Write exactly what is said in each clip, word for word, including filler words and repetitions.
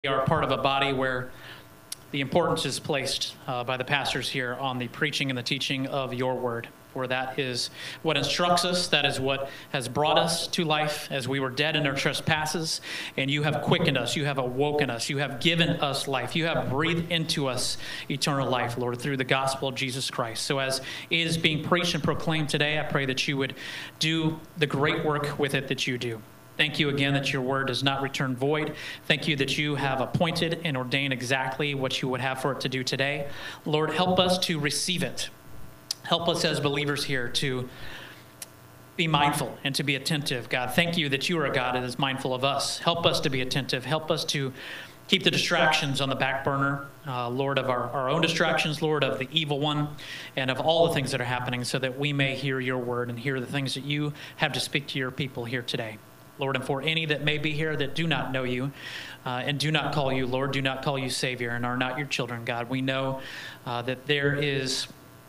We are part of a body where the importance is placed uh, by the pastors here on the preaching and the teaching of your word, for that is what instructs us. That is what has brought us to life as we were dead in our trespasses, and you have quickened us. You have awoken us. You have given us life. You have breathed into us eternal life, Lord, through the gospel of Jesus Christ. So as it is being preached and proclaimed today, I pray that you would do the great work with it that you do. Thank you again that your word does not return void. Thank you that you have appointed and ordained exactly what you would have for it to do today. Lord, help us to receive it. Help us as believers here to be mindful and to be attentive. God, thank you that you are a God that is mindful of us. Help us to be attentive. Help us to keep the distractions on the back burner, uh, Lord, of our, our own distractions, Lord, of the evil one, and of all the things that are happening, so that we may hear your word and hear the things that you have to speak to your people here today. Lord, and for any that may be here that do not know you uh, and do not call you Lord, do not call you Savior, and are not your children, God, we know uh, that there is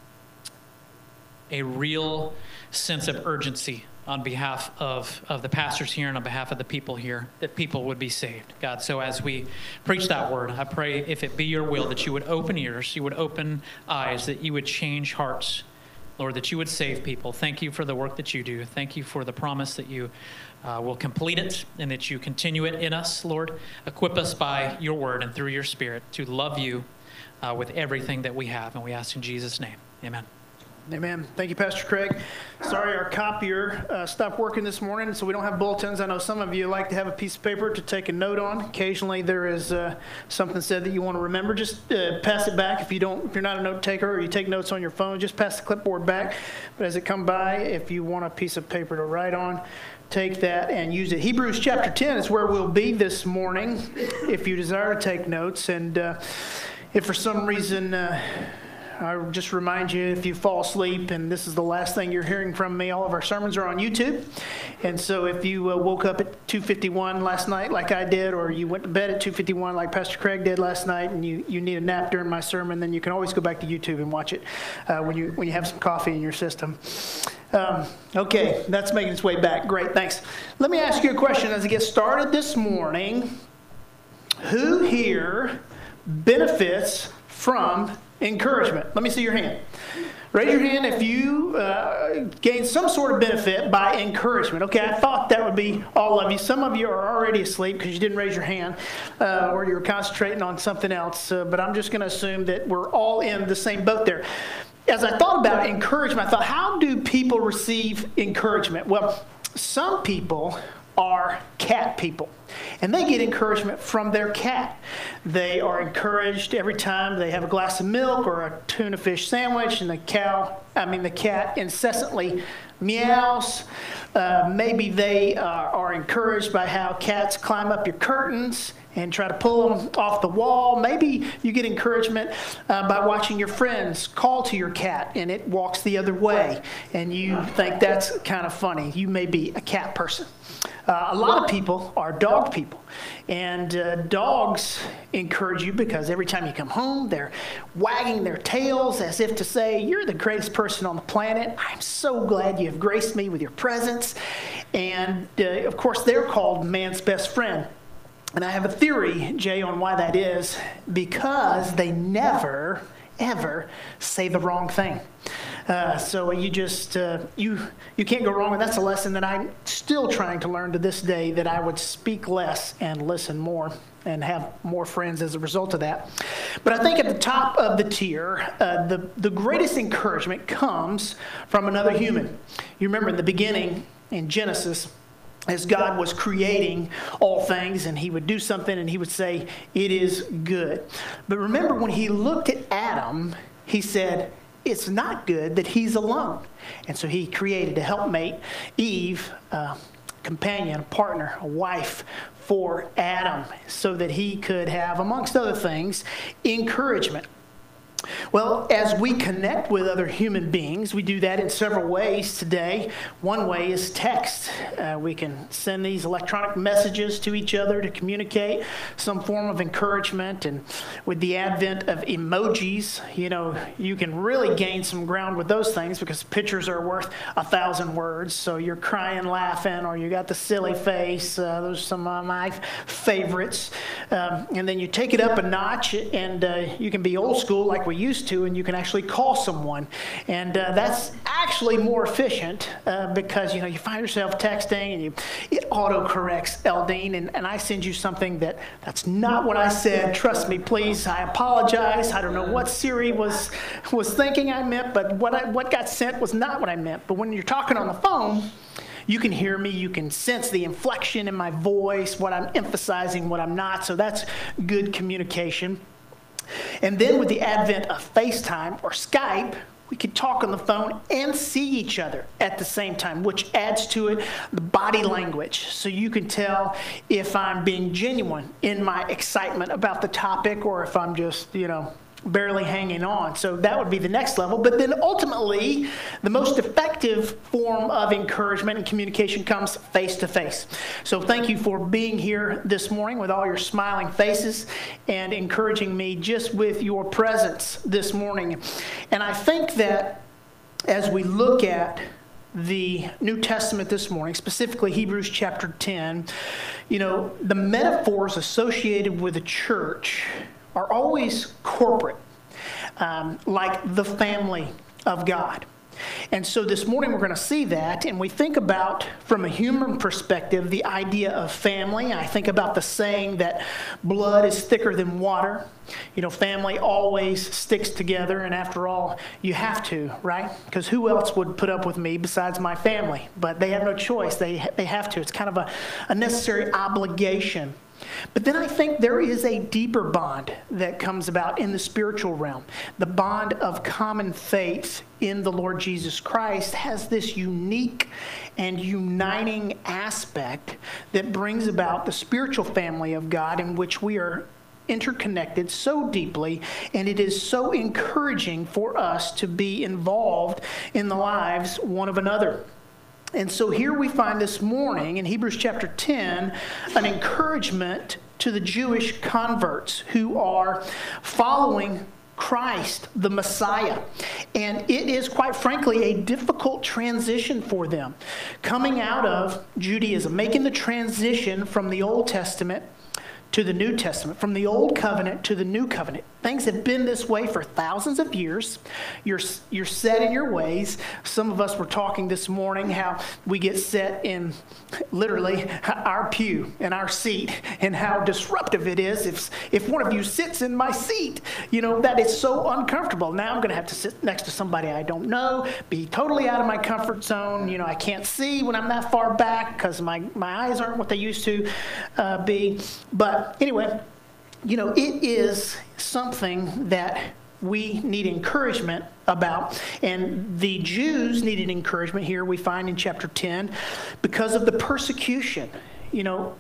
a real sense of urgency on behalf of, of the pastors here and on behalf of the people here, that people would be saved, God. So as we preach that word, I pray, if it be your will, that you would open ears, you would open eyes, that you would change hearts, Lord, that you would save people. Thank you for the work that you do. Thank you for the promise that you uh, will complete it and that you continue it in us, Lord. Equip us by your word and through your spirit to love you uh, with everything that we have. And we ask in Jesus' name, amen. Amen. Thank you, Pastor Craig. Sorry, our copier uh, stopped working this morning, so we don't have bulletins. I know some of you like to have a piece of paper to take a note on. Occasionally, there is uh, something said that you want to remember. Just uh, pass it back. If you don't, if you're not a note taker or you take notes on your phone, just pass the clipboard back. But as it come by, if you want a piece of paper to write on, take that and use it. Hebrews chapter ten is where we'll be this morning, if you desire to take notes. And uh, if for some reason Uh, I just remind you, if you fall asleep and this is the last thing you're hearing from me, all of our sermons are on YouTube. And so if you uh, woke up at two fifty-one last night like I did, or you went to bed at two fifty-one like Pastor Craig did last night, and you, you need a nap during my sermon, then you can always go back to YouTube and watch it uh, when you when you have some coffee in your system. Um, okay, that's making its way back. Great, thanks. Let me ask you a question as I get started this morning. Who here benefits from encouragement? Let me see your hand. Raise your hand if you uh, gain some sort of benefit by encouragement. Okay, I thought that would be all of you. Some of you are already asleep because you didn't raise your hand uh, or you were concentrating on something else. Uh, but I'm just going to assume that we're all in the same boat there. As I thought about encouragement, I thought, how do people receive encouragement? Well, some people are cat people, and they get encouragement from their cat. They are encouraged every time they have a glass of milk or a tuna fish sandwich, and the cow, I mean the cat incessantly meows. Uh, maybe they uh, are encouraged by how cats climb up your curtains and try to pull them off the wall. Maybe you get encouragement uh, by watching your friends call to your cat and it walks the other way, and you think that's kind of funny. You may be a cat person. Uh, a lot of people are dog people, and uh, dogs encourage you because every time you come home, they're wagging their tails as if to say, "You're the greatest person on the planet. I'm so glad you have graced me with your presence." And uh, of course, they're called man's best friend. And I have a theory, Jay, on why that is. Because they never, ever say the wrong thing. Uh, so you just, uh, you you can't go wrong with that. That's a lesson that I'm still trying to learn to this day, that I would speak less and listen more and have more friends as a result of that. But I think at the top of the tier, uh, the, the greatest encouragement comes from another human. You remember in the beginning, in Genesis, as God was creating all things, and he would do something and he would say, "It is good." But remember, when he looked at Adam, he said, "It's not good that he's alone." And so he created a helpmate, Eve, a companion, a partner, a wife for Adam, so that he could have, amongst other things, encouragement. Well, as we connect with other human beings, we do that in several ways today. One way is text. Uh, we can send these electronic messages to each other to communicate some form of encouragement. And with the advent of emojis, you know, you can really gain some ground with those things because pictures are worth a thousand words. So you're crying, laughing, or you got the silly face. Uh, those are some of my favorites. Um, and then you take it up a notch, and uh, you can be old school like we used to, and you can actually call someone, and uh, that's actually more efficient uh, because you know you find yourself texting and you it auto corrects Eldine, and, and I send you something that that's not what I said. Trust me, please. I apologize. I don't know what Siri was was thinking I meant, but what I, what got sent was not what I meant. But when you're talking on the phone, you can hear me, you can sense the inflection in my voice, what I'm emphasizing, what I'm not. So that's good communication. And then with the advent of FaceTime or Skype, we can talk on the phone and see each other at the same time, which adds to it the body language. So you can tell if I'm being genuine in my excitement about the topic or if I'm just, you know, barely hanging on. So that would be the next level. But then ultimately, the most effective form of encouragement and communication comes face-to-face. So thank you for being here this morning with all your smiling faces and encouraging me just with your presence this morning. And I think that as we look at the New Testament this morning, specifically Hebrews chapter ten, you know, the metaphors associated with the church are always corporate, um, like the family of God. And so this morning we're going to see that, and we think about, from a human perspective, the idea of family. I think about the saying that blood is thicker than water. You know, family always sticks together, and after all, you have to, right? Because who else would put up with me besides my family? But they have no choice. They, they have to. It's kind of a, a necessary obligation. But then I think there is a deeper bond that comes about in the spiritual realm. The bond of common faith in the Lord Jesus Christ has this unique and uniting aspect that brings about the spiritual family of God in which we are interconnected so deeply, and it is so encouraging for us to be involved in the lives one of another. And so here we find this morning in Hebrews chapter ten an encouragement to the Jewish converts who are following Christ, the Messiah. And it is, quite frankly, a difficult transition for them. Coming out of Judaism, making the transition from the Old Testament to the New Testament, from the Old Covenant to the New Covenant. Things have been this way for thousands of years. You're, you're set in your ways. Some of us were talking this morning how we get set in literally our pew and our seat, and how disruptive it is if, if one of you sits in my seat. You know, that is so uncomfortable. Now I'm going to have to sit next to somebody I don't know, be totally out of my comfort zone. You know, I can't see when I'm that far back because my, my eyes aren't what they used to uh, be. But anyway, you know, it is something that we need encouragement about. And the Jews needed encouragement here, we find in chapter ten, because of the persecution. You know,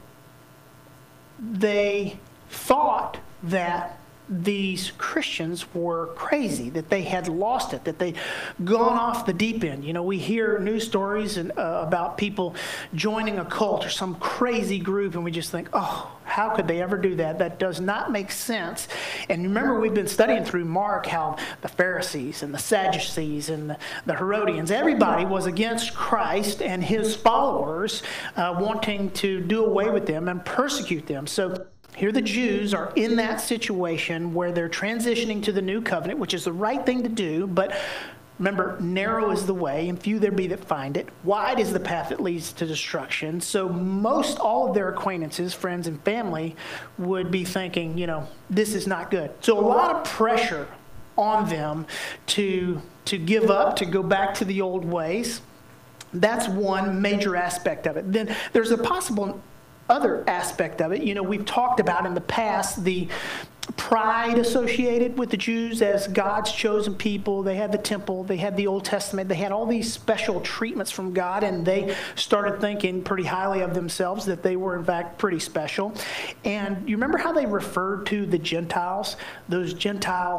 they thought that these Christians were crazy, that they had lost it, that they'd gone off the deep end. You know, we hear news stories and, uh, about people joining a cult or some crazy group, and we just think, oh, how could they ever do that? That does not make sense. And remember, we've been studying through Mark how the Pharisees and the Sadducees and the, the Herodians, everybody was against Christ and his followers, uh, wanting to do away with them and persecute them. So here the Jews are in that situation where they're transitioning to the new covenant, which is the right thing to do, but remember, narrow is the way, and few there be that find it. Wide is the path that leads to destruction. So most all of their acquaintances, friends, and family would be thinking, you know, this is not good. So a lot of pressure on them to, to give up, to go back to the old ways. That's one major aspect of it. Then there's a possible other aspect of it. You know, we've talked about in the past the pride associated with the Jews as God's chosen people. They had the temple, they had the Old Testament, they had all these special treatments from God, and they started thinking pretty highly of themselves, that they were in fact pretty special. And you remember how they referred to the Gentiles, those Gentile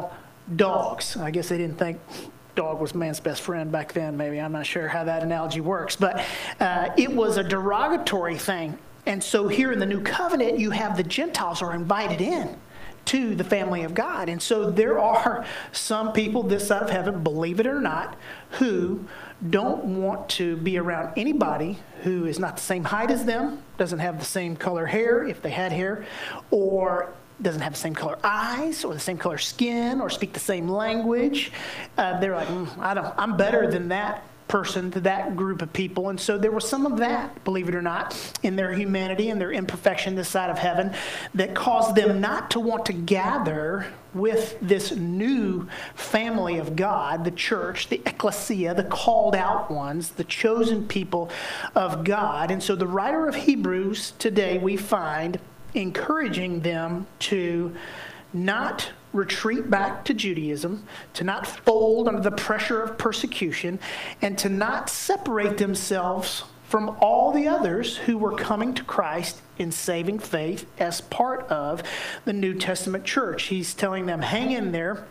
dogs. I guess they didn't think dog was man's best friend back then, maybe. I'm not sure how that analogy works. But uh, it was a derogatory thing. And so here in the New Covenant, you have the Gentiles are invited in to the family of God. And so there are some people this side of heaven, believe it or not, who don't want to be around anybody who is not the same height as them, doesn't have the same color hair, if they had hair, or doesn't have the same color eyes or the same color skin or speak the same language. Uh, they're like, mm, I don't, I'm better than that person, to that group of people. And so there was some of that, believe it or not, in their humanity and their imperfection this side of heaven that caused them not to want to gather with this new family of God, the church, the ecclesia, the called out ones, the chosen people of God. And so the writer of Hebrews today, we find encouraging them to not retreat back to Judaism, to not fold under the pressure of persecution, and to not separate themselves from all the others who were coming to Christ in saving faith as part of the New Testament church. He's telling them, hang in there,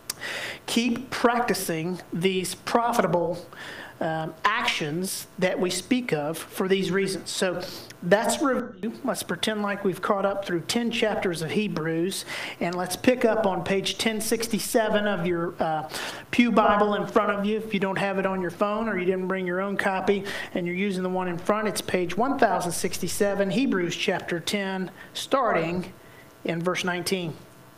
keep practicing these profitable Um, actions that we speak of for these reasons. So that's review. Let's pretend like we've caught up through ten chapters of Hebrews, and let's pick up on page ten sixty-seven of your uh, Pew Bible in front of you. If you don't have it on your phone or you didn't bring your own copy and you're using the one in front, it's page one thousand sixty-seven, Hebrews chapter ten, starting in verse nineteen.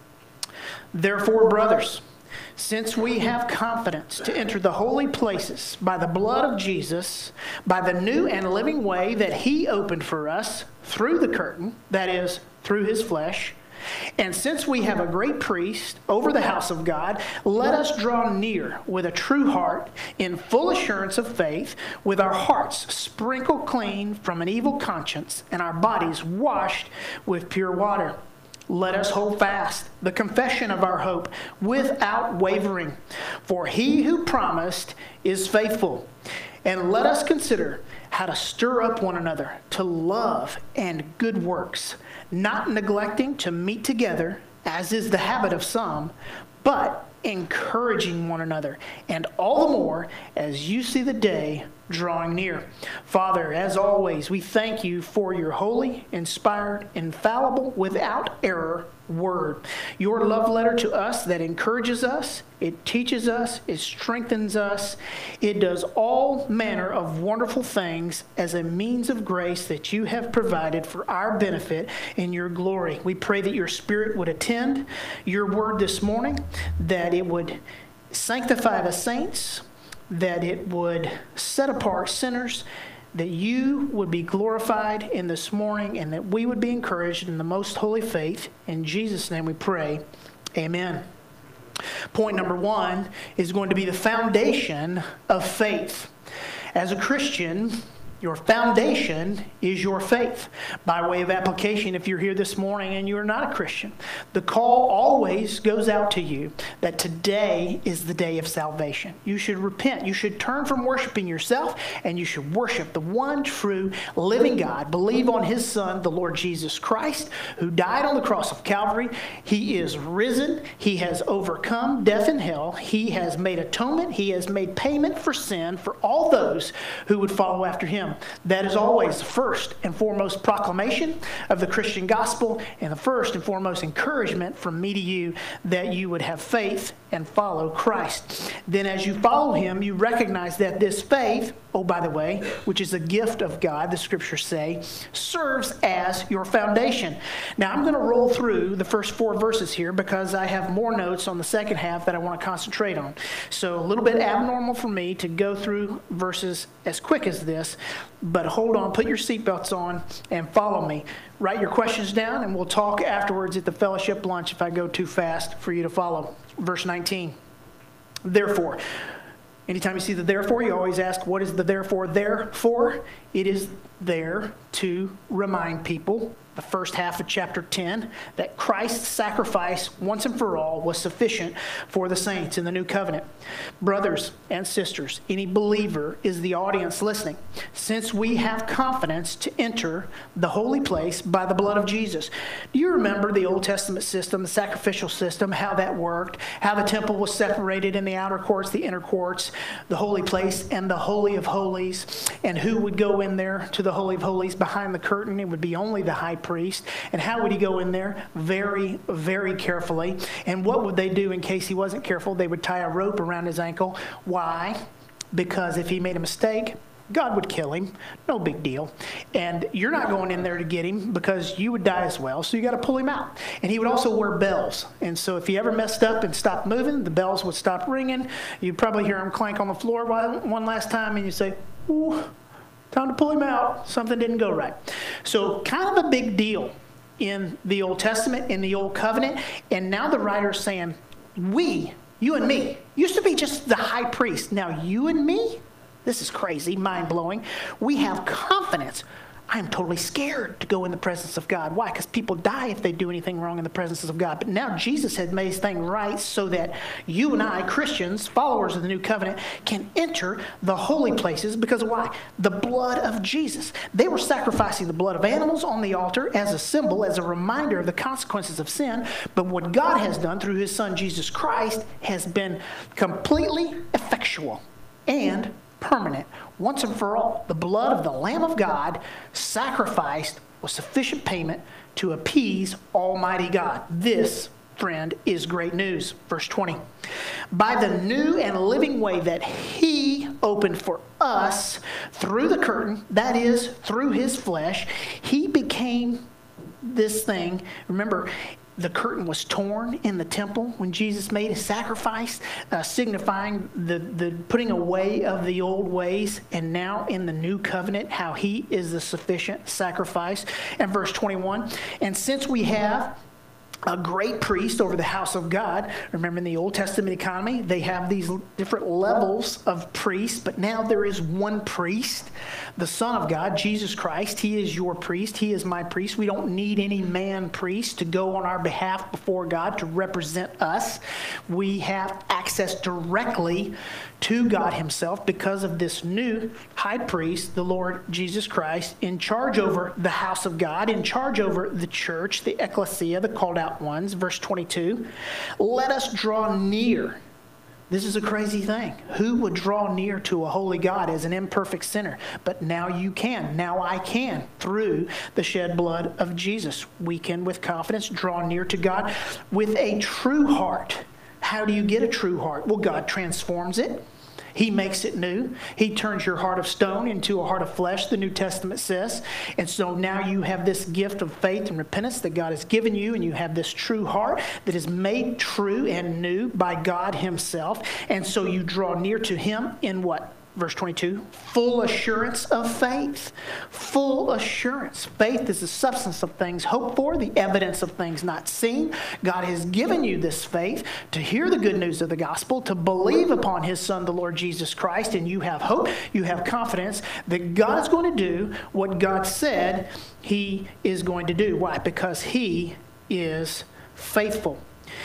Therefore, brothers, since we have confidence to enter the holy places by the blood of Jesus, by the new and living way that he opened for us through the curtain, that is, through his flesh, and since we have a great priest over the house of God, let us draw near with a true heart in full assurance of faith, with our hearts sprinkled clean from an evil conscience and our bodies washed with pure water. Let us hold fast the confession of our hope without wavering, for he who promised is faithful. And let us consider how to stir up one another to love and good works, not neglecting to meet together, as is the habit of some, but encouraging one another, and all the more as you see the day drawing near. Father, as always, we thank you for your holy, inspired, infallible, without error word. Your love letter to us that encourages us, it teaches us, it strengthens us, it does all manner of wonderful things as a means of grace that you have provided for our benefit in your glory. We pray that your Spirit would attend your word this morning, that it would sanctify the saints, that it would set apart sinners, that you would be glorified in this morning, and that we would be encouraged in the most holy faith. In Jesus' name we pray. Amen. Point number one is going to be the foundation of faith. As a Christian, your foundation is your faith. By way of application, if you're here this morning and you're not a Christian, the call always goes out to you that today is the day of salvation. You should repent. You should turn from worshiping yourself, and you should worship the one true living God. Believe on his Son, the Lord Jesus Christ, who died on the cross of Calvary. He is risen. He has overcome death and hell. He has made atonement. He has made payment for sin for all those who would follow after him. That is always the first and foremost proclamation of the Christian gospel, and the first and foremost encouragement from me to you, that you would have faith and follow Christ. Then as you follow him, you recognize that this faith, oh, by the way, which is a gift of God, the scriptures say, serves as your foundation. Now, I'm going to roll through the first four verses here because I have more notes on the second half that I want to concentrate on. So a little bit abnormal for me to go through verses as quick as this, but hold on, put your seatbelts on, and follow me. Write your questions down, and we'll talk afterwards at the fellowship lunch if I go too fast for you to follow. Verse nineteen. Therefore, anytime you see the therefore, you always ask, what is the therefore there for? It is there to remind people the first half of chapter ten, that Christ's sacrifice once and for all was sufficient for the saints in the new covenant. Brothers and sisters, any believer is the audience listening. Since we have confidence to enter the holy place by the blood of Jesus. Do you remember the Old Testament system, the sacrificial system, how that worked, how the temple was separated in the outer courts, the inner courts, the holy place, and the Holy of Holies, and who would go in there to the Holy of Holies behind the curtain? It would be only the high priest. And how would he go in there? Very, very carefully. And what would they do in case he wasn't careful? They would tie a rope around his ankle. Why? Because if he made a mistake, God would kill him. No big deal. And you're not going in there to get him because you would die as well. So you got to pull him out. And he would also wear bells. And so if he ever messed up and stopped moving, the bells would stop ringing. You'd probably hear him clank on the floor one last time, and you say, ooh, time to pull him out. Something didn't go right. So kind of a big deal in the Old Testament, in the Old Covenant. And now the writer's saying, we, you and me, used to be just the high priest. Now you and me, this is crazy, mind-blowing. We have confidence. I am totally scared to go in the presence of God. Why? Because people die if they do anything wrong in the presence of God. But now Jesus has made his thing right so that you and I, Christians, followers of the new covenant, can enter the holy places because of why? The blood of Jesus. They were sacrificing the blood of animals on the altar as a symbol, as a reminder of the consequences of sin. But what God has done through his son Jesus Christ has been completely effectual and permanent. Once and for all, the blood of the Lamb of God sacrificed was sufficient payment to appease Almighty God. This, friend, is great news. Verse twenty. By the new and living way that he opened for us through the curtain, that is, through his flesh, he became this thing. Remember, the curtain was torn in the temple when Jesus made his sacrifice, uh, signifying the, the putting away of the old ways. And now in the new covenant, how he is the sufficient sacrifice. And verse twenty-one, and since we have a great priest over the house of God. Remember in the Old Testament economy, they have these different levels of priests, but now there is one priest, the Son of God, Jesus Christ. He is your priest. He is my priest. We don't need any man priest to go on our behalf before God to represent us. We have access directly to God himself because of this new high priest, the Lord Jesus Christ, in charge over the house of God, in charge over the church, the ecclesia, the called out ones. Verse twenty-two, let us draw near. This is a crazy thing. Who would draw near to a holy God as an imperfect sinner? But now you can. Now I can through the shed blood of Jesus. We can with confidence draw near to God with a true heart. How do you get a true heart? Well, God transforms it. He makes it new. He turns your heart of stone into a heart of flesh, the New Testament says. And so now you have this gift of faith and repentance that God has given you, and you have this true heart that is made true and new by God himself. And so you draw near to him in what? Verse twenty-two, full assurance of faith. Full assurance. Faith is the substance of things hoped for, the evidence of things not seen. God has given you this faith to hear the good news of the gospel, to believe upon his Son, the Lord Jesus Christ, and you have hope, you have confidence that God is going to do what God said he is going to do. Why? Because he is faithful.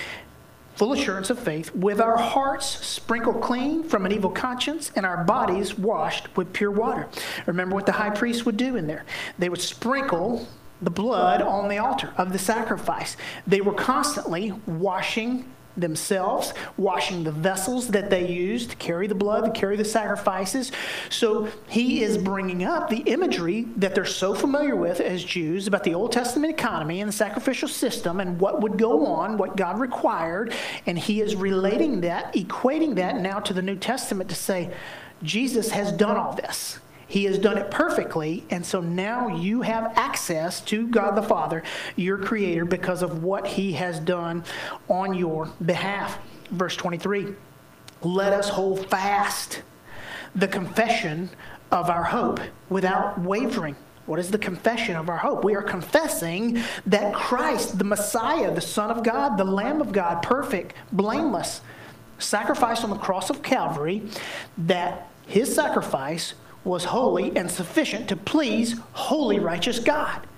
Full assurance of faith, with our hearts sprinkled clean from an evil conscience and our bodies washed with pure water. Remember what the high priest would do in there. They would sprinkle the blood on the altar of the sacrifice. They were constantly washing themselves, washing the vessels that they used to carry the blood, to carry the sacrifices. So he is bringing up the imagery that they're so familiar with as Jews about the Old Testament economy and the sacrificial system and what would go on, what God required. And he is relating that, equating that now to the New Testament to say, Jesus has done all this. He has done it perfectly, and so now you have access to God the Father, your Creator, because of what he has done on your behalf. Verse twenty-three, let us hold fast the confession of our hope without wavering. What is the confession of our hope? We are confessing that Christ, the Messiah, the Son of God, the Lamb of God, perfect, blameless, sacrificed on the cross of Calvary, that his sacrifice was holy and sufficient to please holy, righteous God.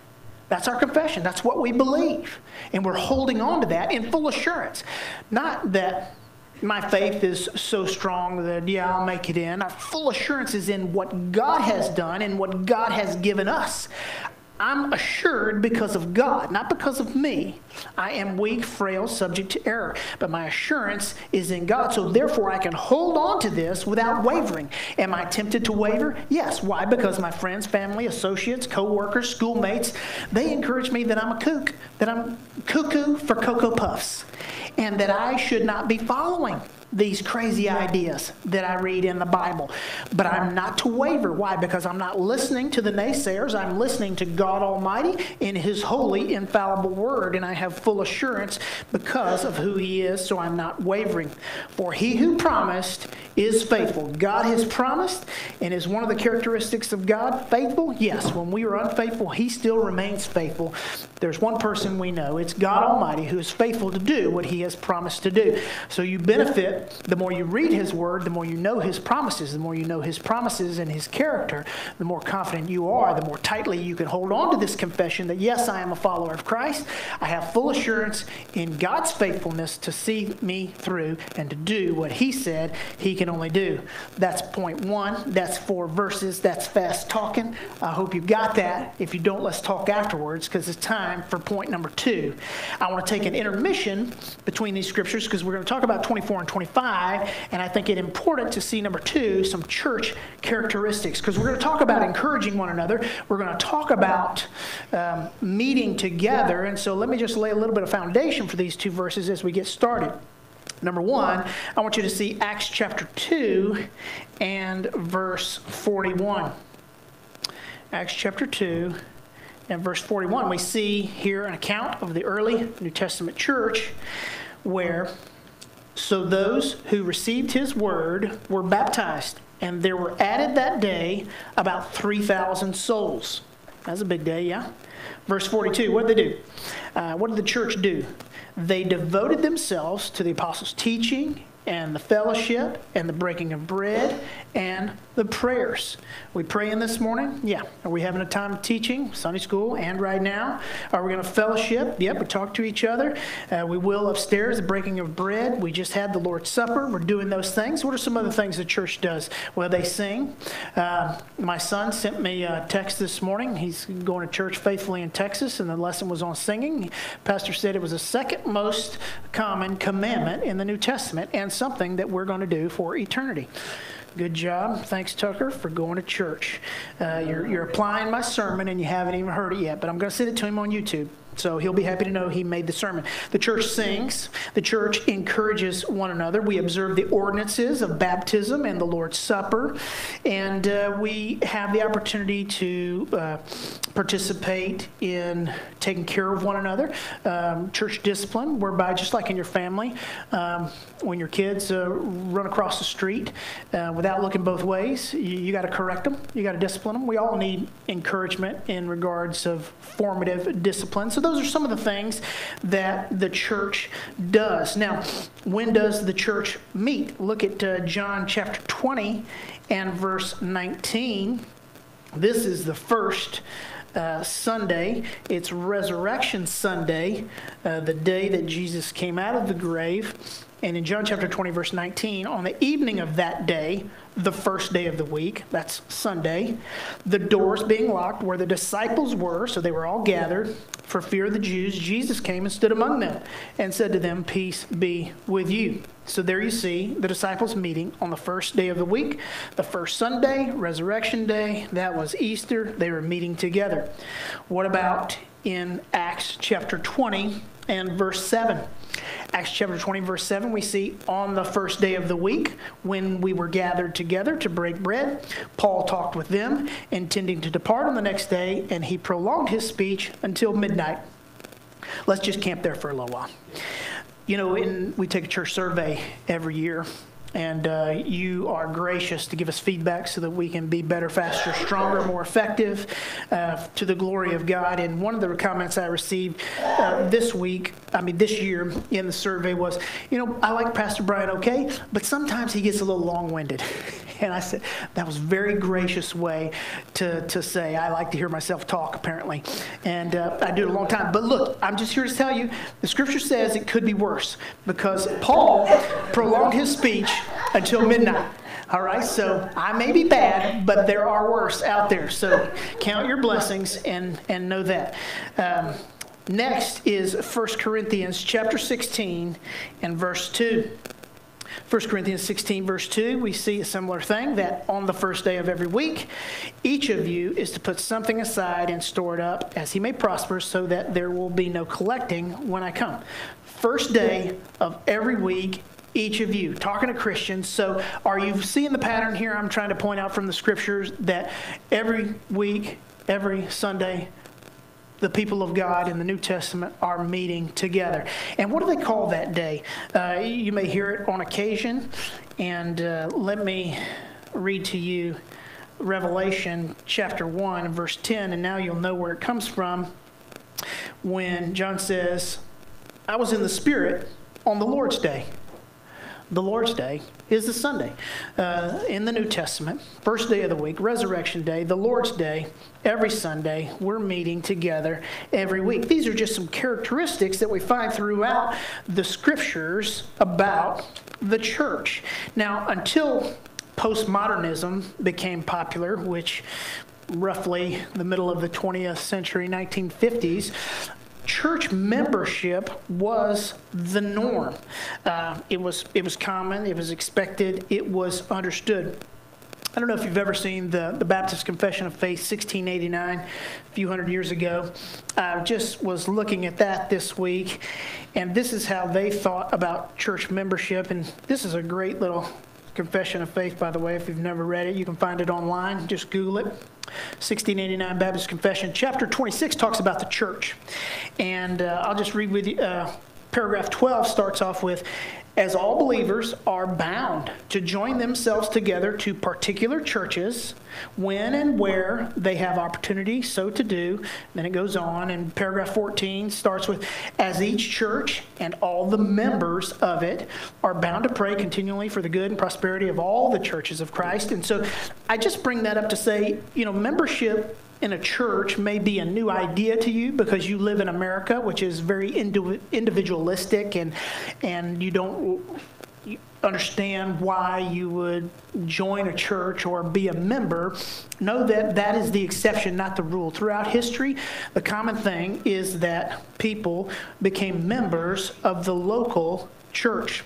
That's our confession. That's what we believe. And we're holding on to that in full assurance. Not that my faith is so strong that, yeah, I'll make it in. Our full assurance is in what God has done and what God has given us. I'm assured because of God, not because of me. I am weak, frail, subject to error. But my assurance is in God. So therefore, I can hold on to this without wavering. Am I tempted to waver? Yes. Why? Because my friends, family, associates, co-workers, schoolmates, they encourage me that I'm a kook, that I'm cuckoo for Cocoa Puffs, and that I should not be following these crazy ideas that I read in the Bible. But I'm not to waver. Why? Because I'm not listening to the naysayers. I'm listening to God Almighty in His holy, infallible Word, and I have full assurance because of who He is, so I'm not wavering. For He who promised is faithful. God has promised, and is one of the characteristics of God faithful? Yes. When we are unfaithful, He still remains faithful. There's one person we know. It's God Almighty, who is faithful to do what He has promised to do. So you benefit. The more you read His Word, the more you know His promises. The more you know His promises and His character, the more confident you are, the more tightly you can hold on to this confession that, yes, I am a follower of Christ. I have full assurance in God's faithfulness to see me through and to do what He said He can only do. That's point one. That's four verses. That's fast talking. I hope you got that. If you don't, let's talk afterwards, because it's time for point number two. I want to take an intermission between these scriptures because we're going to talk about twenty-four and twenty-five. And I think it important to see, number two, some church characteristics, because we're going to talk about encouraging one another. We're going to talk about um, meeting together. And so let me just lay a little bit of foundation for these two verses as we get started. Number one, I want you to see Acts chapter two and verse forty-one. Acts chapter two and verse forty-one. We see here an account of the early New Testament church where so those who received His word were baptized, and there were added that day about three thousand souls. That's a big day, yeah? Verse forty-two, what did they do? Uh, what did the church do? They devoted themselves to the apostles' teaching and the fellowship and the breaking of bread and the prayers. We praying this morning? Yeah. Are we having a time of teaching, Sunday school, and right now? Are we going to fellowship? Yep, we talk to each other. Uh, we will upstairs, the breaking of bread. We just had the Lord's Supper. We're doing those things. What are some other things the church does? Well, they sing. Uh, my son sent me a text this morning. He's going to church faithfully in Texas, and the lesson was on singing. Pastor said it was the second most common commandment in the New Testament, and something that we're going to do for eternity. Good job. Thanks, Tucker, for going to church. Uh, you're, you're applying my sermon, and you haven't even heard it yet, but I'm going to send it to him on YouTube. So he'll be happy to know he made the sermon. The church sings. The church encourages one another. We observe the ordinances of baptism and the Lord's Supper. And uh, we have the opportunity to uh, participate in taking care of one another. Um, church discipline, whereby just like in your family, um, when your kids uh, run across the street uh, without looking both ways, you, you got to correct them. You got to discipline them. We all need encouragement in regards of formative discipline. So those are some of the things that the church does. Now, when does the church meet? Look at uh, John chapter twenty and verse nineteen. This is the first uh, Sunday. It's Resurrection Sunday, uh, the day that Jesus came out of the grave. And in John chapter twenty, verse nineteen, on the evening of that day, the first day of the week, that's Sunday, the doors being locked where the disciples were, so they were all gathered for fear of the Jews, Jesus came and stood among them and said to them, "Peace be with you." So there you see the disciples meeting on the first day of the week, the first Sunday, Resurrection Day. That was Easter. They were meeting together. What about in Acts chapter twenty and verse seven? Acts chapter twenty, verse seven, we see on the first day of the week, when we were gathered together to break bread, Paul talked with them, intending to depart on the next day, and he prolonged his speech until midnight. Let's just camp there for a little while. You know, in, we take a church survey every year, and uh, you are gracious to give us feedback so that we can be better, faster, stronger, more effective uh, to the glory of God. And one of the comments I received uh, this week, I mean this year in the survey was, you know, I like Pastor Brian okay, but sometimes he gets a little long-winded. And I said, that was a very gracious way to, to say, I like to hear myself talk, apparently. And uh, I do it a long time. But look, I'm just here to tell you, the scripture says it could be worse because Paul prolonged his speech until midnight. All right, so I may be bad, but there are worse out there. So count your blessings and, and know that. Um, next is First Corinthians chapter sixteen and verse two. First Corinthians sixteen, verse two, we see a similar thing, that on the first day of every week, each of you is to put something aside and store it up as he may prosper, so that there will be no collecting when I come. First day of every week, each of you, talking to Christians. So are you seeing the pattern here? I'm trying to point out from the scriptures that every week, every Sunday, the people of God in the New Testament are meeting together. And what do they call that day? Uh, you may hear it on occasion. And uh, let me read to you Revelation chapter one and verse ten. And now you'll know where it comes from when John says, I was in the Spirit on the Lord's day. The Lord's Day is the Sunday uh, in the New Testament, first day of the week, Resurrection Day, the Lord's Day, every Sunday. We're meeting together every week. These are just some characteristics that we find throughout the scriptures about the church. Now, until postmodernism became popular, which roughly the middle of the twentieth century, nineteen fifties, church membership was the norm. Uh, it was it was common, it was expected, it was understood. I don't know if you've ever seen the, the Baptist Confession of Faith, sixteen eighty-nine, a few hundred years ago. I just was looking at that this week, and this is how they thought about church membership. And this is a great little confession of faith, by the way. If you've never read it, you can find it online. Just Google it. sixteen eighty-nine Baptist Confession. Chapter twenty-six talks about the church. And uh, I'll just read with you. Uh, paragraph twelve starts off with, as all believers are bound to join themselves together to particular churches when and where they have opportunity so to do. Then it goes on, and paragraph fourteen starts with, as each church and all the members of it are bound to pray continually for the good and prosperity of all the churches of Christ. And so I just bring that up to say, you know, membership in a church may be a new idea to you because you live in America, which is very individualistic, and and you don't understand why you would join a church or be a member. Know that that is the exception, not the rule. Throughout history, the common thing is that people became members of the local church.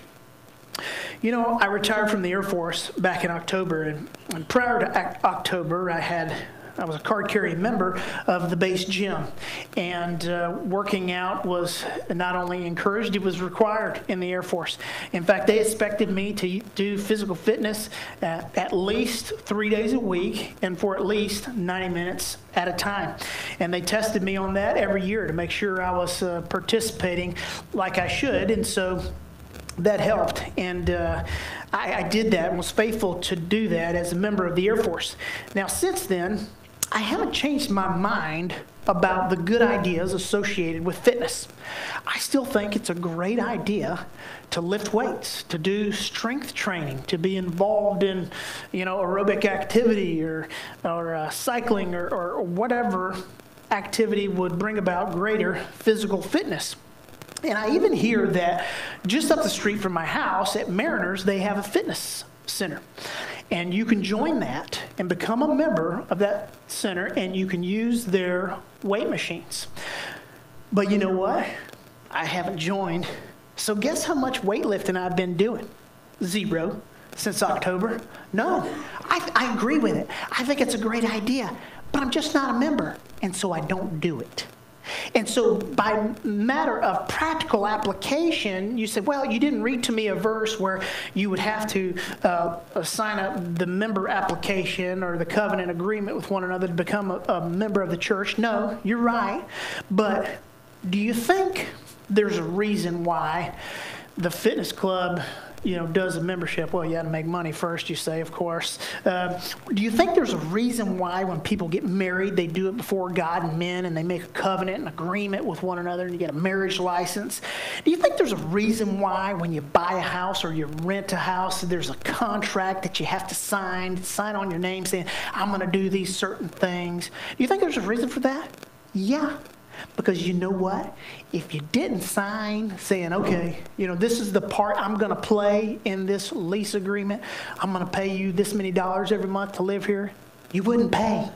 You know, I retired from the Air Force back in October, and, and prior to October, I had I was a card-carrying member of the base gym, and uh, working out was not only encouraged, it was required in the Air Force. In fact, they expected me to do physical fitness at, at least three days a week and for at least ninety minutes at a time. And they tested me on that every year to make sure I was uh, participating like I should, and so that helped. And uh, I, I did that and was faithful to do that as a member of the Air Force. Now, since then, I haven't changed my mind about the good ideas associated with fitness. I still think it's a great idea to lift weights, to do strength training, to be involved in, you know, aerobic activity or, or uh, cycling or, or whatever activity would bring about greater physical fitness. And I even hear that just up the street from my house at Mariners, they have a fitness center. And you can join that and become a member of that center, and you can use their weight machines. But you know what? I haven't joined. So guess how much weightlifting I've been doing? Zero since October. No, I, I agree with it. I think it's a great idea, but I'm just not a member, and so I don't do it. And so by matter of practical application, you said, well, you didn't read to me a verse where you would have to uh, sign up the member application or the covenant agreement with one another to become a, a member of the church. No, you're right. But do you think there's a reason why the fitness club, you know, does a membership. Well, you got to make money first, you say, of course. Uh, do you think there's a reason why when people get married, they do it before God and men, and they make a covenant and agreement with one another, and you get a marriage license? Do you think there's a reason why when you buy a house or you rent a house, there's a contract that you have to sign, sign on your name saying, I'm going to do these certain things? Do you think there's a reason for that? Yeah. Because you know what? If you didn't sign saying, okay, you know, this is the part I'm going to play in this lease agreement, I'm going to pay you this many dollars every month to live here, you wouldn't pay.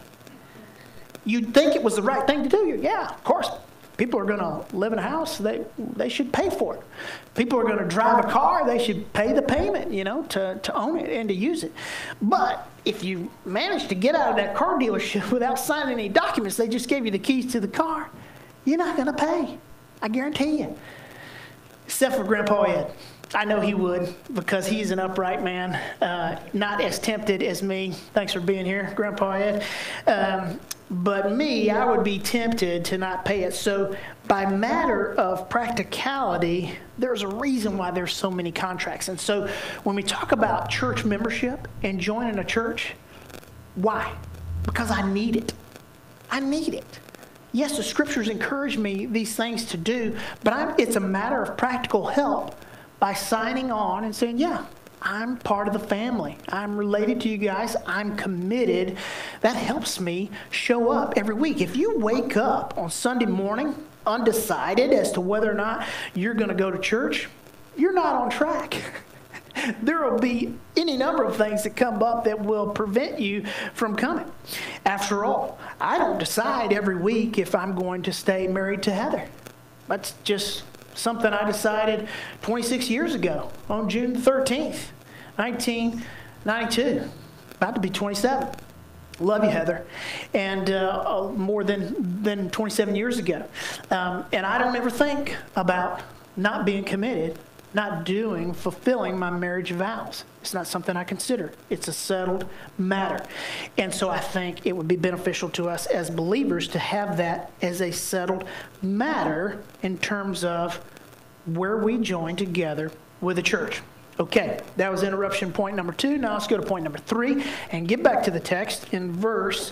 You'd think it was the right thing to do. Yeah, of course. People are going to live in a house, they they should pay for it. People are going to drive a car, they should pay the payment, you know, to, to own it and to use it. But if you manage to get out of that car dealership without signing any documents, they just gave you the keys to the car, you're not going to pay. I guarantee you. Except for Grandpa Ed. I know he would, because he's an upright man, uh, not as tempted as me. Thanks for being here, Grandpa Ed. Um, but me, I would be tempted to not pay it. So by matter of practicality, there's a reason why there's so many contracts. And so when we talk about church membership and joining a church, why? Because I need it. I need it. Yes, the scriptures encourage me these things to do, but I'm, it's a matter of practical help by signing on and saying, yeah, I'm part of the family. I'm related to you guys. I'm committed. That helps me show up every week. If you wake up on Sunday morning undecided as to whether or not you're going to go to church, you're not on track. There will be any number of things that come up that will prevent you from coming. After all, I don't decide every week if I'm going to stay married to Heather. That's just something I decided twenty-six years ago on June thirteenth, nineteen ninety-two. About to be twenty-seven. Love you, Heather. And uh, more than, than twenty-seven years ago. Um, and I don't ever think about not being committed, not doing, fulfilling my marriage vows. It's not something I consider. It's a settled matter. And so I think it would be beneficial to us as believers to have that as a settled matter in terms of where we join together with the church. Okay, that was interruption point number two. Now let's go to point number three and get back to the text in verse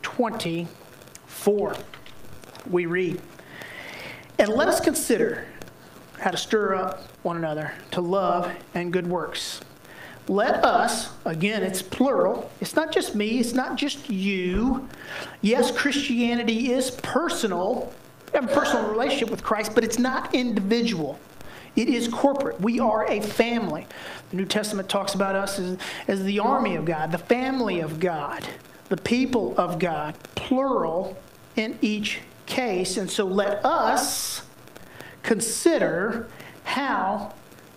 twenty-four. We read, "And let us consider how to stir up one another to love and good works. Let us," again, it's plural. It's not just me. It's not just you. Yes, Christianity is personal. We have a personal relationship with Christ, but it's not individual. It is corporate. We are a family. The New Testament talks about us as, as the army of God, the family of God, the people of God, plural in each case. And so let us consider how,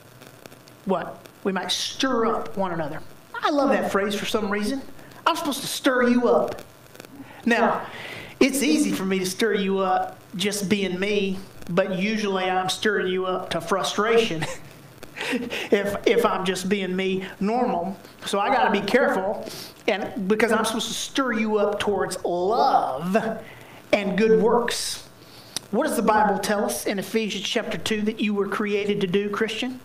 what? We might stir up one another. I love that phrase for some reason. I'm supposed to stir you up. Now, it's easy for me to stir you up just being me, but usually I'm stirring you up to frustration if if I'm just being me normal. So I got to be careful, and because I'm supposed to stir you up towards love and good works. What does the Bible tell us in Ephesians chapter two that you were created to do, Christian?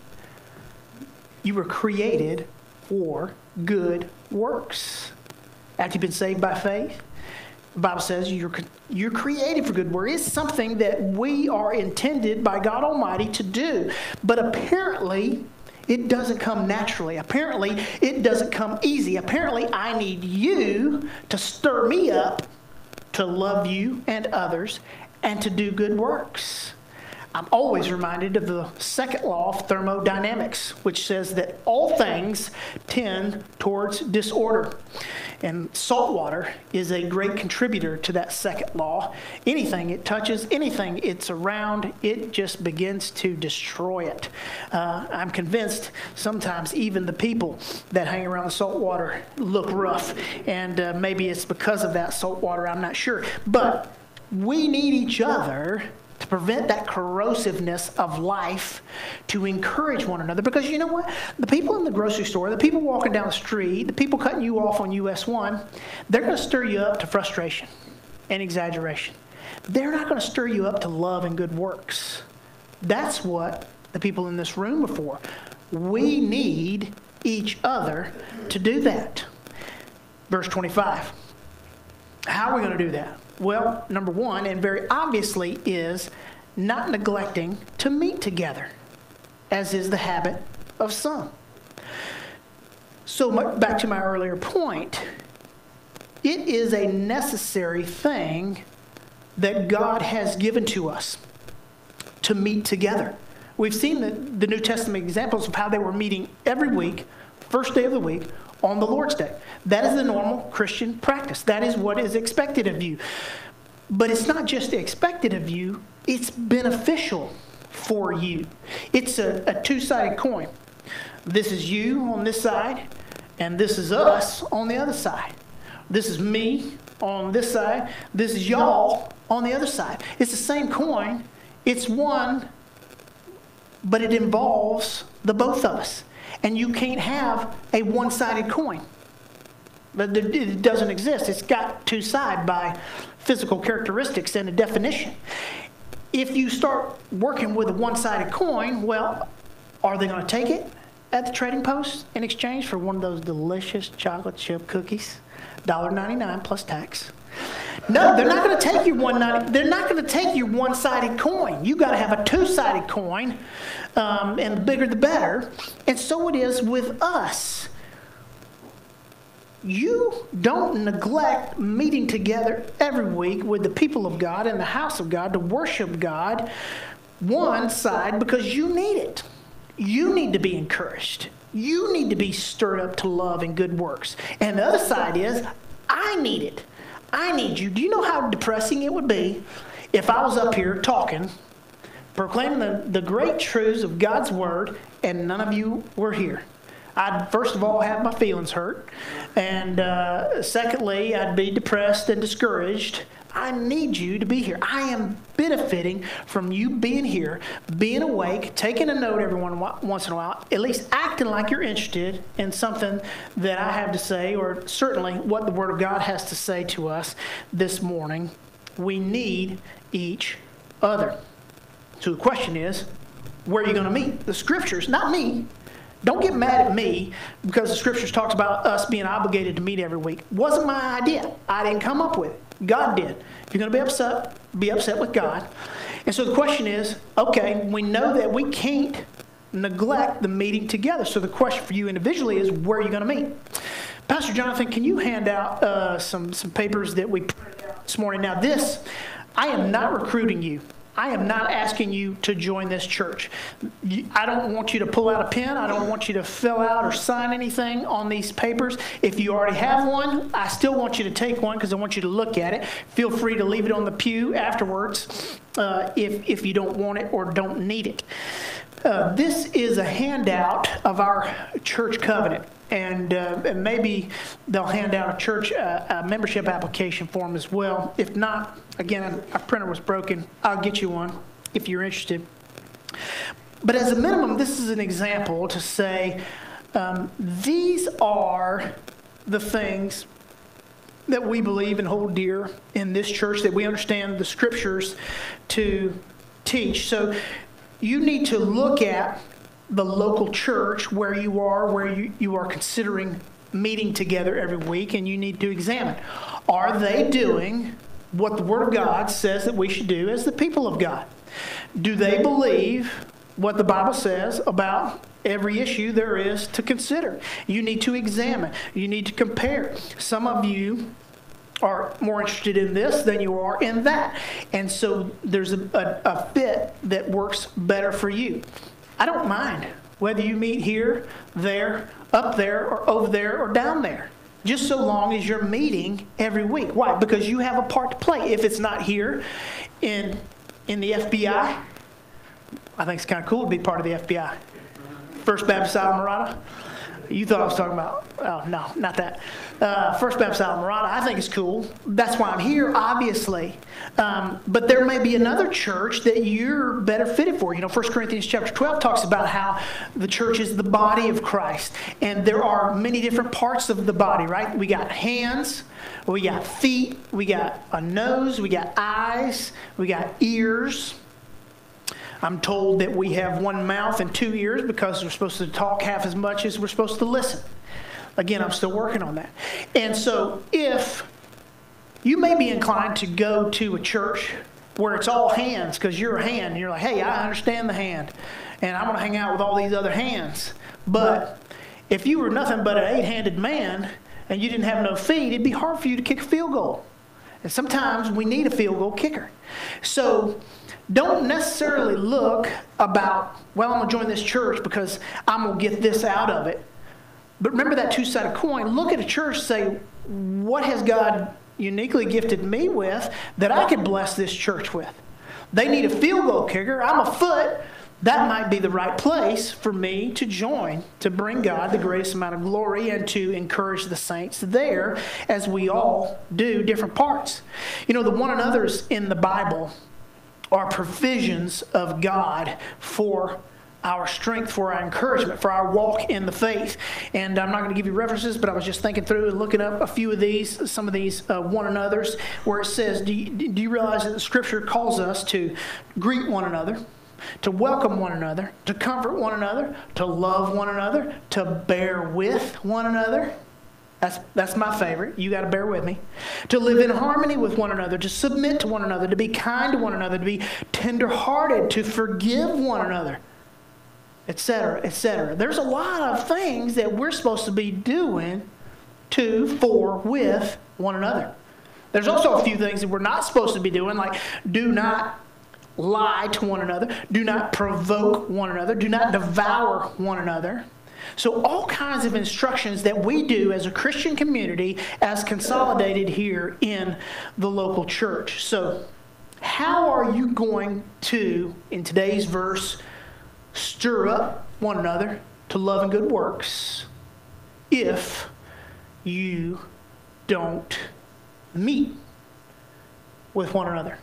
You were created for good works. After you've been saved by faith, the Bible says you're, you're created for good works. It's something that we are intended by God Almighty to do. But apparently, it doesn't come naturally. Apparently, it doesn't come easy. Apparently, I need you to stir me up to love you and others and to do good works. I'm always reminded of the second law of thermodynamics, which says that all things tend towards disorder. And salt water is a great contributor to that second law. Anything it touches, anything it's around, it just begins to destroy it. Uh, I'm convinced sometimes even the people that hang around the salt water look rough. And uh, maybe it's because of that salt water, I'm not sure. But we need each other to prevent that corrosiveness of life, to encourage one another. Because you know what? The people in the grocery store, the people walking down the street, the people cutting you off on U S one, they're going to stir you up to frustration and exaggeration. They're not going to stir you up to love and good works. That's what the people in this room before. We need each other to do that. Verse twenty-five. How are we going to do that? Well, number one, and very obviously, is not neglecting to meet together, as is the habit of some. So my, back to my earlier point, it is a necessary thing that God has given to us to meet together. We've seen the, the New Testament examples of how they were meeting every week, first day of the week, on the Lord's Day. That is the normal Christian practice. That is what is expected of you. But it's not just expected of you, it's beneficial for you. It's a, a two-sided coin. This is you on this side, and this is us on the other side. This is me on this side. This is y'all on the other side. It's the same coin. It's one, but it involves the both of us. And you can't have a one-sided coin. But it doesn't exist. It's got two sides by physical characteristics and a definition. If you start working with a one-sided coin, well, are they going to take it at the trading post in exchange for one of those delicious chocolate chip cookies? one dollar ninety-nine plus tax. No, they're not going to take your one ninety. They're not going to take your one-sided coin. You got to have a two-sided coin, um, and the bigger the better. And so it is with us. You don't neglect meeting together every week with the people of God in the house of God to worship God one side because you need it. You need to be encouraged. You need to be stirred up to love and good works. And the other side is, I need it. I need you. Do you know how depressing it would be if I was up here talking, proclaiming the, the great truths of God's Word, and none of you were here? I'd first of all have my feelings hurt, and uh, secondly, I'd be depressed and discouraged. I need you to be here. I am benefiting from you being here, being awake, taking a note every one, once in a while, at least acting like you're interested in something that I have to say, or certainly what the Word of God has to say to us this morning. We need each other. So the question is, where are you going to meet? The Scriptures, not me. Don't get mad at me because the Scriptures talks about us being obligated to meet every week. Wasn't my idea. I didn't come up with it. God did. If you're going to be upset, be upset with God. And so the question is, okay, we know that we can't neglect the meeting together. So the question for you individually is, where are you going to meet? Pastor Jonathan, can you hand out uh, some, some papers that we printed out this morning? Now this, I am not recruiting you. I am not asking you to join this church. I don't want you to pull out a pen. I don't want you to fill out or sign anything on these papers. If you already have one, I still want you to take one because I want you to look at it. Feel free to leave it on the pew afterwards uh, if, if you don't want it or don't need it. Uh, this is a handout of our church covenant. And, uh, and maybe they'll hand out a church uh, a membership application form as well. If not, again, our printer was broken. I'll get you one if you're interested. But as a minimum, this is an example to say um, these are the things that we believe and hold dear in this church, that we understand the Scriptures to teach. So you need to look at the local church where you are, where you, you are considering meeting together every week, and you need to examine, are they doing what the Word of God says that we should do as the people of God? Do they believe what the Bible says about every issue there is to consider? You need to examine. You need to compare. Some of you are more interested in this than you are in that. And so there's a, a, a fit that works better for you. I don't mind whether you meet here, there, up there, or over there, or down there, just so long as you're meeting every week. Why? Because you have a part to play. If it's not here in, in the F B I, I think it's kind of cool to be part of the F B I. First Baptist Islamorada. You thought I was talking about, oh, no, not that. Uh, First Baptist Islamorada, I think it's cool. That's why I'm here, obviously. Um, but there may be another church that you're better fitted for. You know, First Corinthians chapter twelve talks about how the church is the body of Christ. And there are many different parts of the body, right? We got hands, we got feet, we got a nose, we got eyes, we got ears. I'm told that we have one mouth and two ears because we're supposed to talk half as much as we're supposed to listen. Again, I'm still working on that. And so if you may be inclined to go to a church where it's all hands because you're a hand, and you're like, hey, I understand the hand, and I'm going to hang out with all these other hands. But if you were nothing but an eight-handed man and you didn't have no feet, it'd be hard for you to kick a field goal. And sometimes we need a field goal kicker. So don't necessarily look about, well, I'm going to join this church because I'm going to get this out of it. But remember that two-sided coin. Look at a church and say, what has God uniquely gifted me with that I could bless this church with? They need a field goal kicker. I'm a foot. That might be the right place for me to join, to bring God the greatest amount of glory and to encourage the saints there as we all do different parts. You know, the one another's in the Bible are provisions of God for our strength, for our encouragement, for our walk in the faith. And I'm not going to give you references, but I was just thinking through and looking up a few of these, some of these uh, one another's, where it says, do you, do you realize that the Scripture calls us to greet one another, to welcome one another, to comfort one another, to love one another, to bear with one another? That's, that's my favorite. You got to bear with me. To live in harmony with one another, to submit to one another, to be kind to one another, to be tenderhearted, to forgive one another, et cetera, et cetera. There's a lot of things that we're supposed to be doing to, for, with one another. There's also a few things that we're not supposed to be doing, like do not lie to one another, do not provoke one another, do not devour one another. So all kinds of instructions that we do as a Christian community as consolidated here in the local church. So how are you going to, in today's verse, stir up one another to love and good works if you don't meet with one another?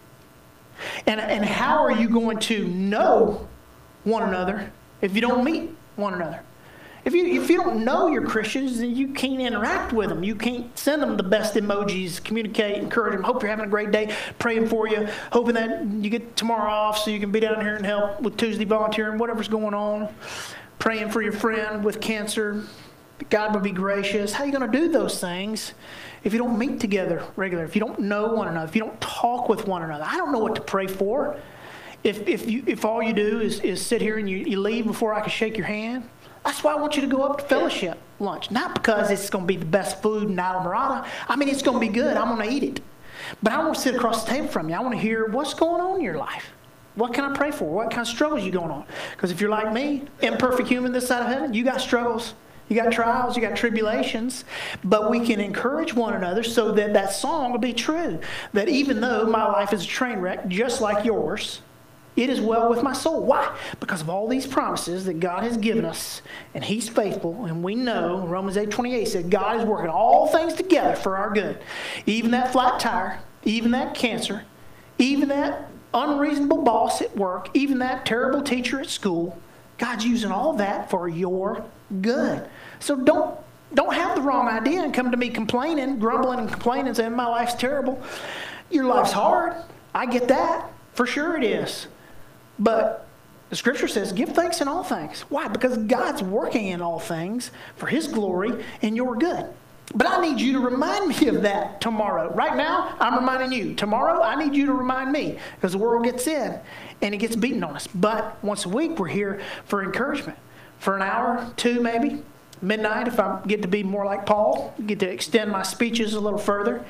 And, and how are you going to know one another if you don't meet one another? If you, if you don't know your Christians, then you can't interact with them. You can't send them the best emojis, communicate, encourage them. Hope you're having a great day, praying for you, hoping that you get tomorrow off so you can be down here and help with Tuesday volunteering, whatever's going on, praying for your friend with cancer. God will be gracious. How are you going to do those things if you don't meet together regularly, if you don't know one another, if you don't talk with one another? I don't know what to pray for. If, if, you, if all you do is, is sit here and you, you leave before I can shake your hand, that's why I want you to go up to fellowship lunch. Not because it's going to be the best food in Islamorada. I mean, it's going to be good. I'm going to eat it. But I want to sit across the table from you. I want to hear what's going on in your life. What can I pray for? What kind of struggles are you going on? Because if you're like me, imperfect human this side of heaven, you got struggles. You got trials, you got tribulations, but we can encourage one another so that that song will be true. That even though my life is a train wreck, just like yours, it is well with my soul. Why? Because of all these promises that God has given us, and He's faithful, and we know, Romans eight twenty-eight said, God is working all things together for our good. Even that flat tire, even that cancer, even that unreasonable boss at work, even that terrible teacher at school, God's using all that for your good. So don't don't have the wrong idea and come to me complaining, grumbling and complaining, saying my life's terrible. Your life's hard. I get that. For sure it is. But the Scripture says, give thanks in all things. Why? Because God's working in all things for His glory and your good. But I need you to remind me of that tomorrow. Right now, I'm reminding you. Tomorrow, I need you to remind me because the world gets in and it gets beaten on us. But once a week, we're here for encouragement. For an hour, two maybe, midnight, if I get to be more like Paul, get to extend my speeches a little further.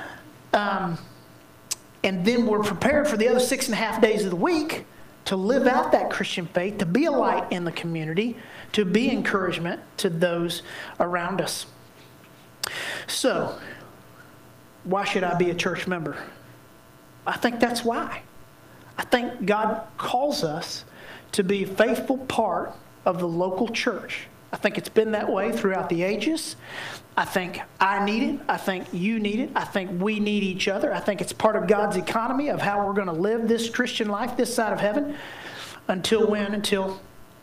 Um, and then we're prepared for the other six and a half days of the week to live out that Christian faith, to be a light in the community, to be encouragement to those around us. So, why should I be a church member? I think that's why. I think God calls us to be a faithful part of the local church. I think it's been that way throughout the ages. I think I need it. I think you need it. I think we need each other. I think it's part of God's economy of how we're going to live this Christian life this side of heaven. Until when? Until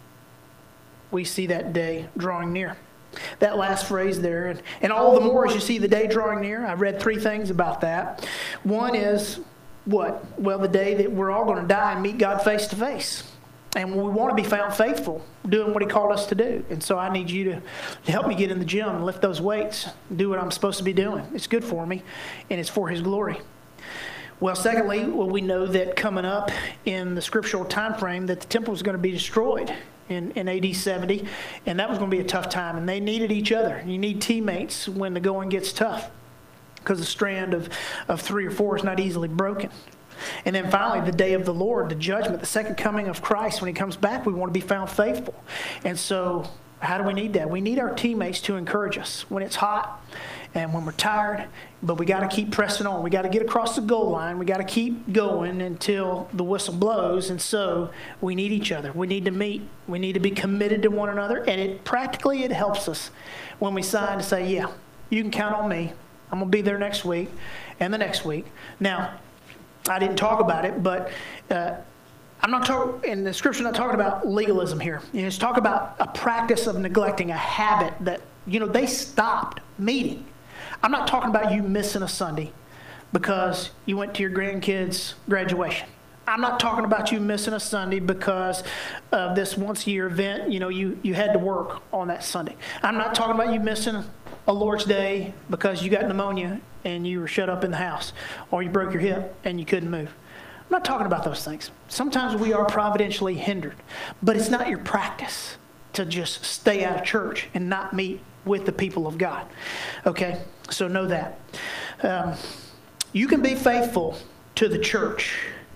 we see that day drawing near. That last phrase there, and, and all the more as you see the day drawing near. I read three things about that. One is what? Well, the day that we're all going to die and meet God face to face. And we want to be found faithful, doing what he called us to do. And so I need you to, to help me get in the gym and lift those weights, do what I'm supposed to be doing. It's good for me, and it's for his glory. Well, secondly, well, we know that coming up in the scriptural time frame that the temple was going to be destroyed in, in A D seventy, and that was going to be a tough time, and they needed each other. You need teammates when the going gets tough, because the strand of, of three or four is not easily broken. And then finally, the day of the Lord, the judgment, the second coming of Christ, when he comes back, we want to be found faithful. And so how do we need that? We need our teammates to encourage us when it's hot and when we're tired, but we got to keep pressing on. We got to get across the goal line. We got to keep going until the whistle blows. And so we need each other. We need to meet. We need to be committed to one another. And it practically, it helps us when we sign to say, yeah, you can count on me. I'm going to be there next week and the next week. Now, I didn't talk about it, but uh, I'm not talking, in the scripture, I'm not talking about legalism here. You know, it's talk about a practice of neglecting, a habit that, you know, they stopped meeting. I'm not talking about you missing a Sunday because you went to your grandkids' graduation. I'm not talking about you missing a Sunday because of this once a year event, you know, you, you had to work on that Sunday. I'm not talking about you missing a Lord's Day because you got pneumonia and you were shut up in the house, or you broke your hip and you couldn't move. I'm not talking about those things. Sometimes we are providentially hindered, but it's not your practice to just stay out of church and not meet with the people of God. Okay, so know that. Um, you can be faithful to the church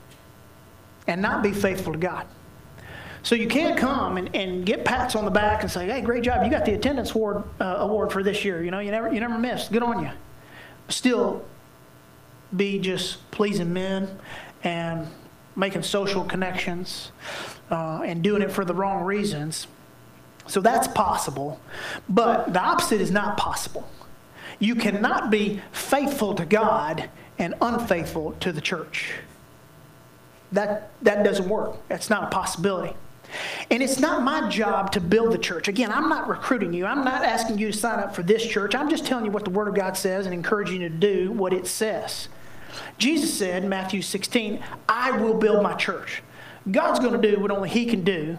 and not be faithful to God. So you can't come and, and get pats on the back and say, hey, great job, you got the attendance award, uh, award for this year. You know, you never, you never missed. Good on you. Still be just pleasing men and making social connections uh, and doing it for the wrong reasons. So that's possible. But the opposite is not possible. You cannot be faithful to God and unfaithful to the church. That, that doesn't work. That's not a possibility. And it's not my job to build the church. Again, I'm not recruiting you. I'm not asking you to sign up for this church. I'm just telling you what the Word of God says and encouraging you to do what it says. Jesus said in Matthew sixteen, I will build my church. God's going to do what only he can do.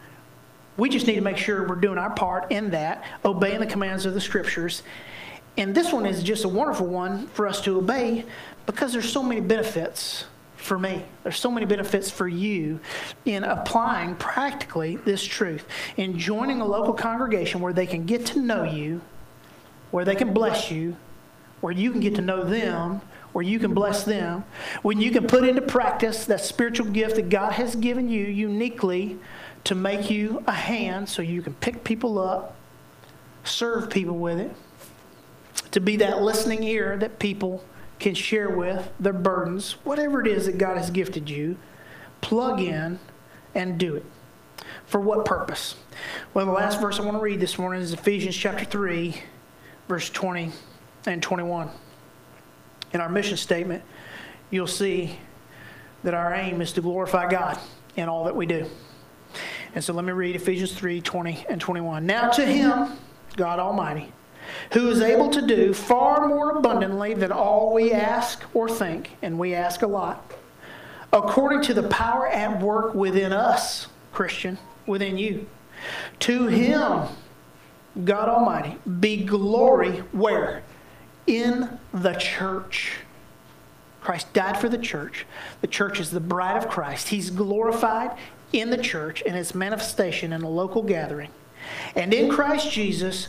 We just need to make sure we're doing our part in that, obeying the commands of the Scriptures. And this one is just a wonderful one for us to obey because there's so many benefits for me. There's so many benefits for you in applying practically this truth, in joining a local congregation where they can get to know you, where they can bless you, where you can get to know them, where you can bless them, when you can put into practice that spiritual gift that God has given you uniquely to make you a hand so you can pick people up, serve people with it, to be that listening ear that people can share with their burdens, whatever it is that God has gifted you, plug in and do it. For what purpose? Well, the last verse I want to read this morning is Ephesians chapter three, verse twenty and twenty-one. In our mission statement, you'll see that our aim is to glorify God in all that we do. And so let me read Ephesians three, twenty and twenty-one. Now to him, God Almighty, who is able to do far more abundantly than all we ask or think, and we ask a lot, according to the power at work within us, Christian, within you. To him, God Almighty, be glory where? In the church. Christ died for the church. The church is the bride of Christ. He's glorified in the church and its manifestation in a local gathering. And in Christ Jesus,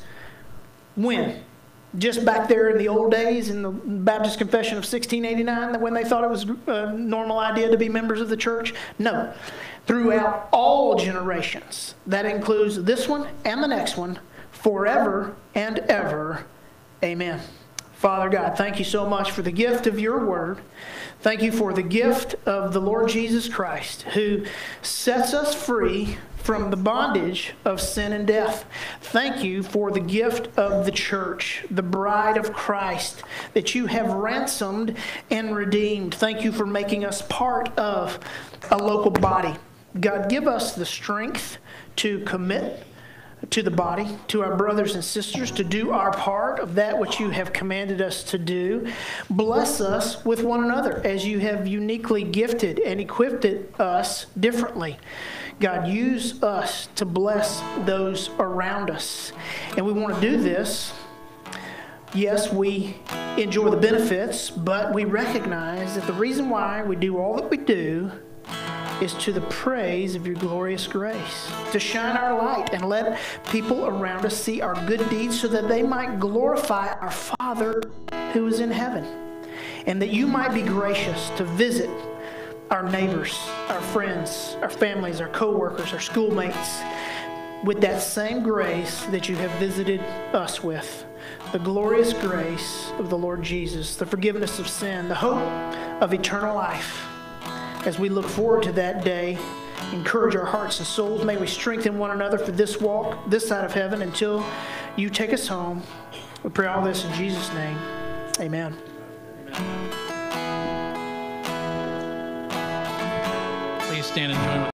when? Just back there in the old days in the Baptist Confession of sixteen eighty-nine, when they thought it was a normal idea to be members of the church? No. Throughout all generations. That includes this one and the next one, forever and ever. Amen. Father God, thank you so much for the gift of your word. Thank you for the gift of the Lord Jesus Christ, who sets us free from the bondage of sin and death. Thank you for the gift of the church, the bride of Christ, that you have ransomed and redeemed. Thank you for making us part of a local body. God, give us the strength to commit to the body, to our brothers and sisters, to do our part of that which you have commanded us to do. Bless us with one another as you have uniquely gifted and equipped us differently. God, use us to bless those around us. And we want to do this. Yes, we enjoy the benefits, but we recognize that the reason why we do all that we do is to the praise of your glorious grace, to shine our light and let people around us see our good deeds so that they might glorify our Father who is in heaven, and that you might be gracious to visit our neighbors, our friends, our families, our co-workers, our schoolmates with that same grace that you have visited us with. The glorious grace of the Lord Jesus, the forgiveness of sin, the hope of eternal life. As we look forward to that day, encourage our hearts and souls. May we strengthen one another for this walk, this side of heaven, until you take us home. We pray all this in Jesus' name. Amen. Please stand and join with